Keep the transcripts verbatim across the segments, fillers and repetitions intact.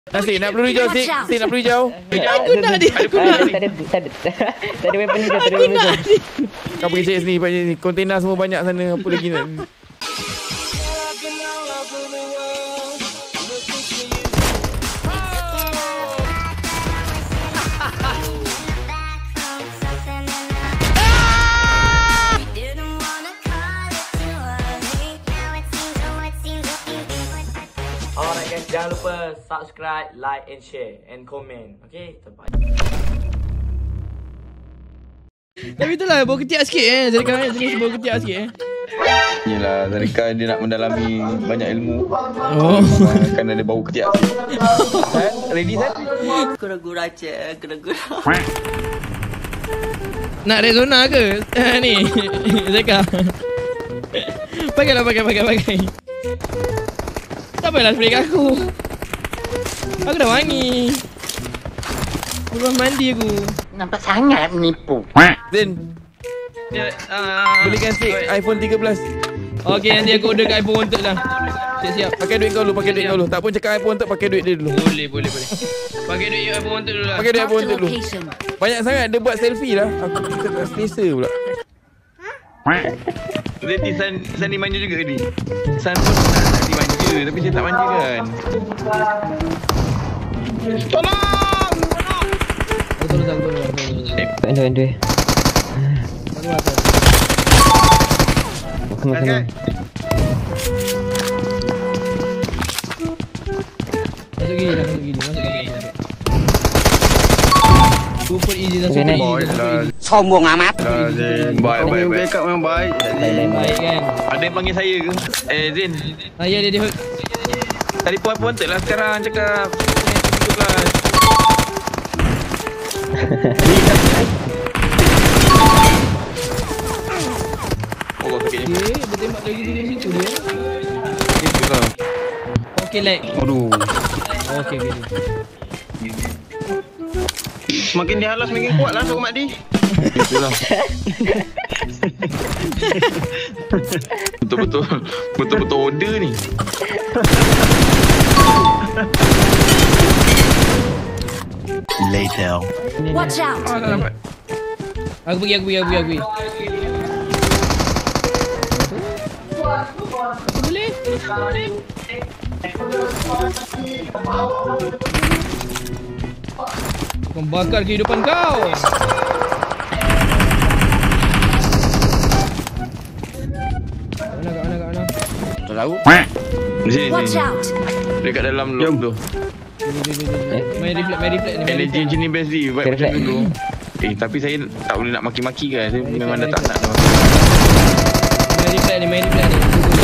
Nasi nak peluru hijau Sik. Sik nak peluru hijau. Aku nak dia. Aku nak. Tak ada tak ada tak ada weapon hijau, tak ada Aku weapon nak hijau. dia. Kau pergi cek sini banyak ni. Kontainer semua banyak sana. Apa lagi nak? Alright guys, jangan lupa subscribe, like and share and comment. Okay, terbaik. Tapi itulah bau ketiak sikit eh. Jadi kan jenis bau ketiak sikit eh. Yelah, Zarika dia nak mendalami banyak ilmu. Oh. Kan ada bau ketiak sikit. San, ready San? Gura-gura cik, gura-gura. Nak Rexona ke? Eh, ni. Zeka. Pakailah, pakai, pakai, pakai. Tak payahlah spray kat aku. Aku dah wangi. Belum mandi aku. Nampak sangat menipu. Zin, Ya, uh, belikan Sik iPhone tiga belas. okey, nanti aku order kat iPhone untuk lah. Siap-siap. Pakai duit kau dulu, pakai duit kau dulu. Tak pun cakap iPhone untuk pakai duit dia dulu. Boleh, boleh, boleh. Pakai duit iPhone untuk dulu lah. Pakai duit iPhone untuk dulu. Banyak sangat dia buat selfie lah. Aku kita tak selesa pula. Ready San, San ni manja juga ni. San pun nak dimanja tapi dia tak manja kan. Tolong! Tolong! Betul, betul, betul, betul. Tak ada ada. Kena kena. Masuk gini dah, masuk gini, masuk gini. Super easy dan super Okay, Boy easy. lah. Sombong amat. Lah Zin. Baik, baik, baik. Backup memang baik. Baik, Baik kan? Ada yang panggil saya ke? Eh Zin, Ah, ya, dia dia. tadi puan puan tak lah sekarang cakap. tiga belas. Oh, sakit ni. Okey, dia tembak lagi di situ dia. Itu lah. Okey, like. Aduh. Okey, okey. Semakin dihalas semakin kuat lah Sok Makdi. Itulah. Betul-betul betul-betul order ni. Later. Watch out! Ah, tak dapat. Aku pergi, aku pergi, aku pergi, aku pergi. Boleh? Aku akan bakar kehidupan kau. Kat mana, kat mana, kat mana? Tak tahu. Di sini Watch sini. out! Dekat dalam lock tu. Main reflect, main reflect ni. main Energy reflect. macam ni best di vibe macam Reflect. dulu. Eh tapi saya tak boleh nak maki-maki kan. Saya Reflect, memang dah tak nak. reflect. Main reflect ni, main reflect ni.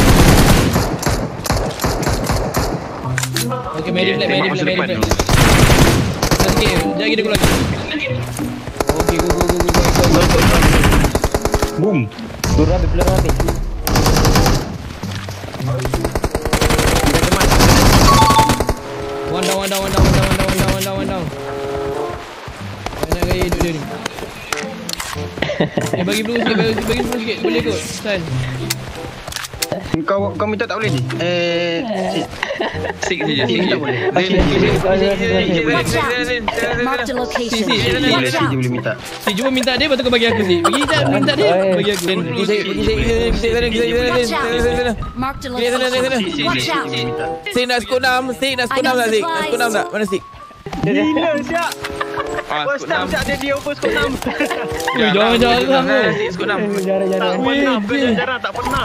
Okay, main Okay, reflect, main tengok reflect, masa main depan reflect. dulu. Okey, sekejap lagi dia keluar lagi. Okey, go, go, go, go, go, go. Boom. Peluru habis, peluru habis. One down, one down, one down, one down, one down, one down, one down, one down. Banyak gaya hidup dia ni. Eh, bagi peluru sikit, bagi, bagi peluru sikit. Boleh kot, San. Kau kau minta tak boleh ni? Eh, sik saja, sik tak je. boleh. Zin, Watch out! Mark the location. Si, si, si. Watch out! boleh minta. Si, cuba minta dia, lepas tu kau bagi aku, si. Pergi tak, minta dia, bagi aku. Zin, pergi Sik, pergi Sik, pergi Sik, pergi Sik, sana, pergi Sik, sana, Watch sana, out! sana, sana. Mark the Pergi sana, sana, sana. location. Watch out! Sik nak skop enam, Sik nak skop enam tak Sik? Nak skop enam tak? Mana Sik? Gila siap. First time siap dia dia open skop enam. Ui, jangan-jangan tu. Sik skop enam. Jarang-jarang. Tak pernah, bukan jarang tak pernah.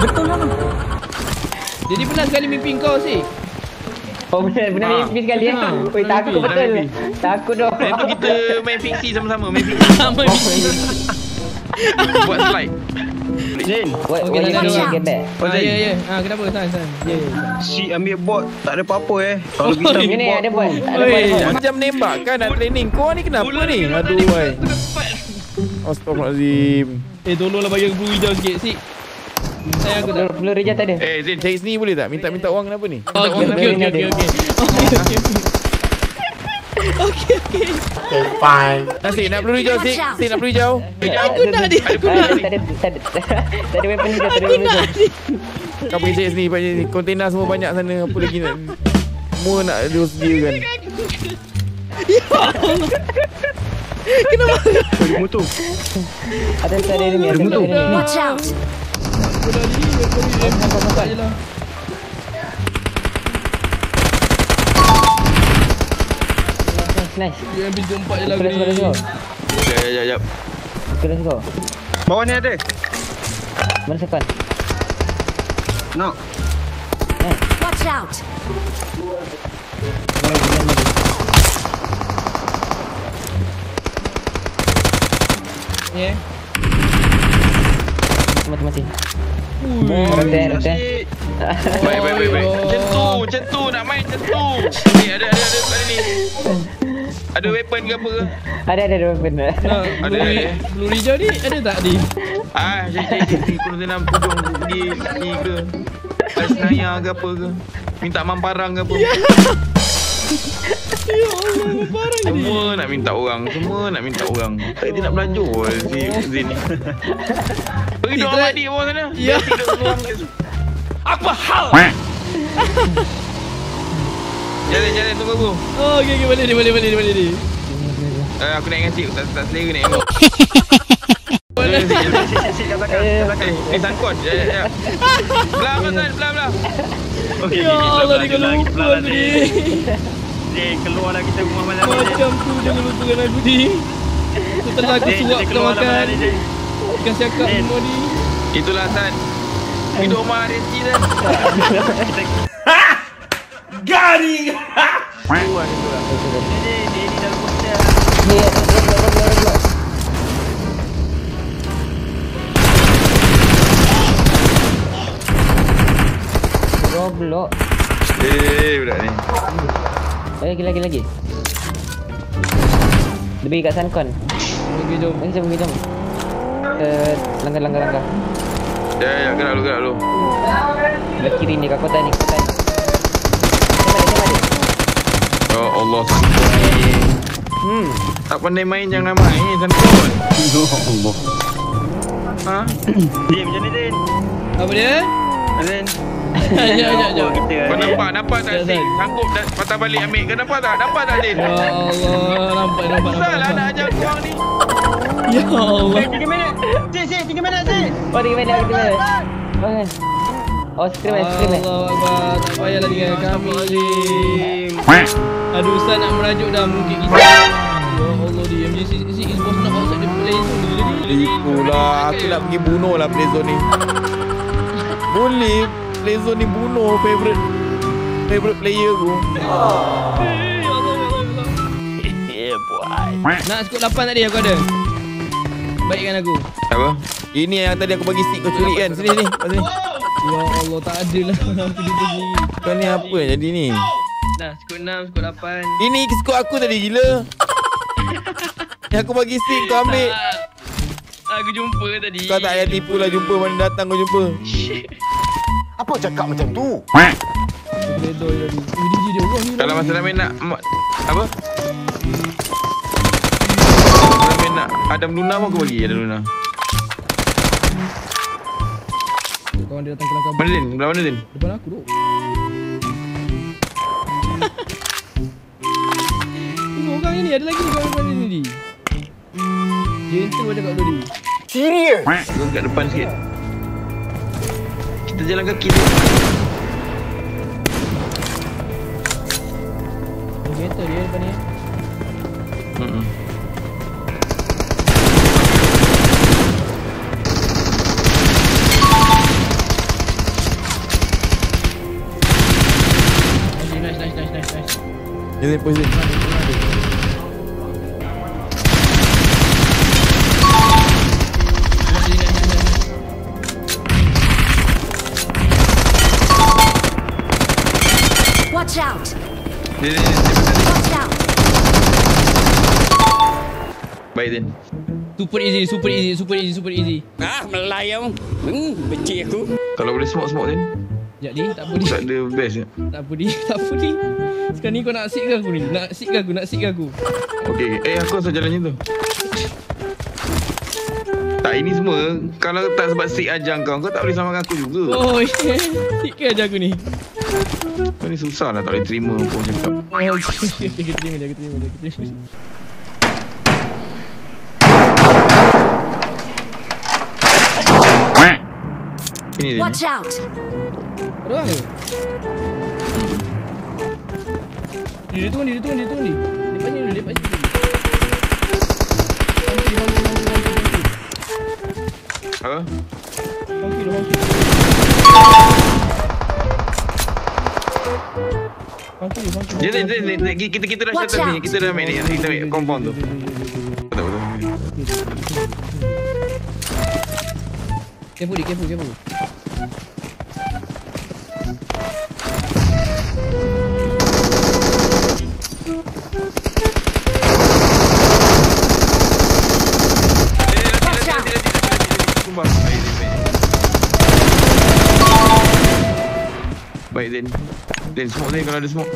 Jadi pernah sekali mimpi kau, si. Oh benar, benar Ha. mimpi sekali ya. Ha. Oi takut Benar betul. mimpi. Takut doh. Lepas tu kita main fiksi sama-sama, main fiksi. Sama mimpi. Buat slide. Zin, Wait, Okey, wait, tak ada wait, orang. get back. Ah, ya, ya. Ah, kenapa, San, San? Ya, ya. si ambil bot tak ada apa-apa eh. Kalau kita Oi. ambil Ini bot ada tu. buat. Ada Oi, buat. macam nembak kan nak training. Kau ni kenapa ni? Aduh, wai. Astagfirullahalazim. Eh, tolonglah bagi aku peluru hijau sikit, si. Sayang aku tak. Peluru peluru rejat tak ada. Eh Zin, Cari sini boleh tak? Minta-minta wang kenapa ni? Okey, okey, okey, okey, okey. Okey, okey. Okey, okey. Nasi nak peluru hijau Sik. Sik nak peluru hijau. Aku nak dia, aku Ah, nak. Tak ada tak ada tak ada weapon hijau, tak ada Aku weapon nak hijau. dia. Kau pergi cek sini banyak ni. Kontainer semua banyak sana. Apa lagi nak? Semua nak disediakan. Ya Allah. Kenapa? Ada motor. Ada ada enemy, ada enemy. Watch out! Bola ni, bola ni. Nampak je lah. Nice. Dia ambil jumpa je lah Let's go, let's go. Jap, jap, jap. Okay, let's go. Bawah ni ada. Mana sekan? No. Watch out! Ya. Mati-mati. Ui. Rete, rete. Baik, baik, baik, baik. Macam tu, macam tu. Nak main macam tu. Ni, ada, ada, ada. Ada ni. Ada weapon ke apa ke? Ada, ada, ada weapon. Nah, Ada, peluru, ada. peluru hijau ni ada tak di? Ah, jadi jadi kurang dalam pujung di ni ke. Senaya ke apa ke. Minta mamparang ke apa. Ya Allah, parah ni. Semua nak minta orang. Semua nak minta orang. Tak dia nak belajar si Zin ni. Pergi doa Tidak. mandi bawah sana. Ya. Tidur seorang. Apa hal? Jalan, jalan tunggu aku. Oh, okey okey boleh ni, boleh boleh ni, boleh ni. Eh, aku naik dengan cik. Tak, tak selera naik tengok. Boleh. Eh, eh sangkut. Ya, ya, ya. Belah, belah, belah, belah. Ya Allah, ni kalau lupa aku ni. Eh, keluarlah kita rumah malam ni. Macam tu jangan lupakan aku ni. Setelah aku suap kita makan. Kasih akak semua ni. Itulah San. Hidup rumah Resi San. Garing. Ni ni ni dalam botol. Ni, ada, Goblok. Eh, budak ni. Lagi, lagi, lagi. Lebih kat Sankon. Okey jom. Lagi jom, lagi jom. Kita langgar, langgar, langgar. Ya, ya, gerak dulu, gerak dulu. Belah kiri ni, kat kota ni, kota ni. Tembak dia, tembak dia. Ya Allah, Sankut ni. Hmm, tak pandai main jangan main Sankut. Ya Allah. Ha? Din macam ni Din. Apa dia? Din. Ya ya ya. Kita. Kau nampak, nampak tak Ya, Sin? San. Sanggup dah patah balik ambil. Kau nampak tak? Nampak tak Din? Ya Allah, nampak nampak Susah lah nak nampak. ajar korang ni. Ya Allah. tiga minit. Sin, Sin, tiga minit Sin. Oh, tiga minit, tiga minit. Oh, kan. Oh, scream eh, scream eh. Allah Akbar. Tak payahlah dengan kami. Aduh, Ustaz nak merajuk dah mungkin kita. Ya Allah dia. M J C C is boss nak outside the play zone ni. Itulah aku nak pergi bunuh lah playzone ni. Boleh playzone ni bunuh favorite favorite player aku. Eh, ya Allah, ya Allah, ya Allah. Nak skop lapan tadi aku ada. Baikkan aku. Apa? Ini yang tadi aku bagi stick kau curi kan. Sini sini. Kat sini. Ya Allah, tak ada lah. Aku jumpa sendiri. Kau ni apa yang jadi ni? Dah, skop enam, skop lapan. Ini skor aku tadi gila. Yang aku bagi stick kau ambil. Aku jumpa tadi. Kau tak payah tipu lah jumpa mana datang kau jumpa. Apa cakap macam tu? Gredo tadi. Oh, dia dia orang ni. Kalau masa main nak ma- apa? Masa main nak Adam Luna pun aku bagi Adam Luna. Kawan dia datang kelang kabut. Mana Din? Belah mana Din? Depan aku tu. Tunggu orang ni ada lagi ni kawan depan ni ni. Gentle macam kat tadi. Serius? Kau kat depan sikit. Kita jalan kaki tu. Oh, gentle dia depan ni. Hmm. Nice, nice, nice, nice, nice. Ini posisi. Watch out! Din, Din, Din, Din. Watch out! Baik Din. Super easy, super easy, super easy, super easy. Ah, melayang. Hmm, benci aku. Kalau boleh smoke-smoke Din. Sekejap ni, tak apa ni. Tak ada best je. Tak apa ni, tak apa ni. Sekarang ni kau nak seek ke aku ni? Nak seek ke aku? Nak seek ke aku? Okey, eh aku asal jalan macam tu. Tak, ini semua kalau tak sebab sik ajang kau, kau tak boleh sama dengan aku juga. Oh, seek ke aja aku ni? Kau ni susah lah tak boleh terima apa orang cakap. Oh, okay. Kita terima dia, kita terima dia, kita terima dia. Ini dia. Watch out! Ada orang ke? Dia turun, dia turun, dia turun ni. Lepas ni dulu, lepas situ. Bangkit, bangkit, bangkit, bangkit, bangkit. Apa? Bangkit, bangkit. Bangkit, bangkit. Dia dia dia dia kita kita dah shut ni. Kita dah ambil ni. Kita ambil compound tu. Betul betul. Careful, careful, careful. Baik Zain. Zain smoke Zain kalau ada smoke.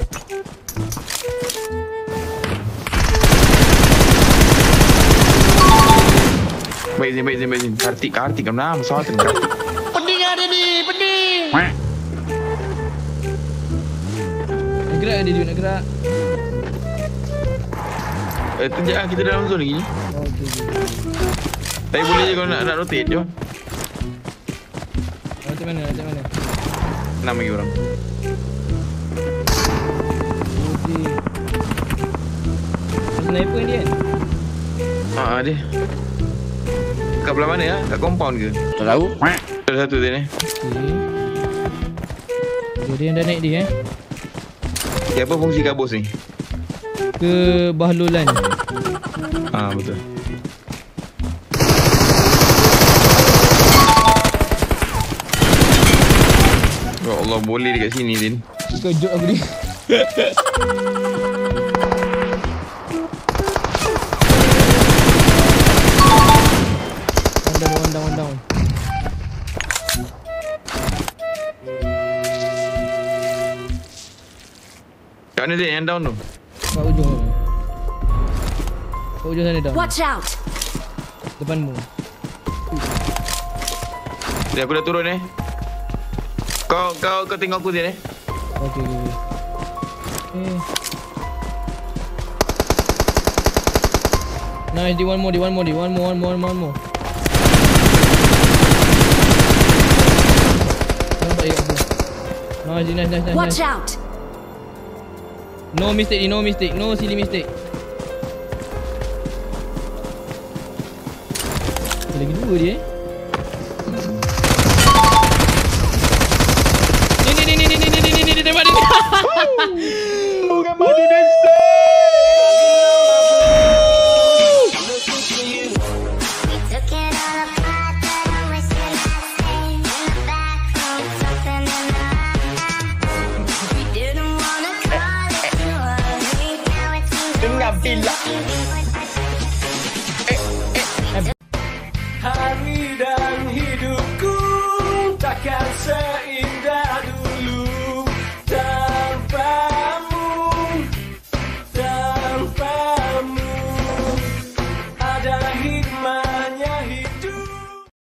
Baik Zain, baik Zain, baik Zain. Kartik, Kartik kan nama soal tu Kartik. Pening ada ni, pening. Nak gerak dia juga, nak gerak. Eh, kejap lah kita dalam zone lagi ni. Oh, okey, okey. Tapi boleh je kalau nak, nak rotate, jom. Macam mana, macam mana? Enam lagi orang. Okey. Sniper ni kan? Haa, dia. Kat belah mana ya? Kat compound ke? Tak tahu. Ada satu Zain eh. Okey. Okay, dia yang dah naik dia eh. Okay, apa fungsi kabus ni? Ke bahlulan. Haa, betul. Ya Allah, boleh dekat sini Zain. Kejut aku ni. One down, one down, one down. Kat mana Zain yang down tu? Kat ujung tu. Kat ujung sana down. Watch out! Depanmu. Zain, aku dah turun eh. Kau kau kau tengok aku Zain eh. Okey, okey, okey. Eh. Nice, di one more, di one more, di one more, one more, one more. Nampak dia kat aku. Nice, nice, nice, nice. Watch nice. out! No mistake, no mistake, no silly mistake. Lagi dua dia eh.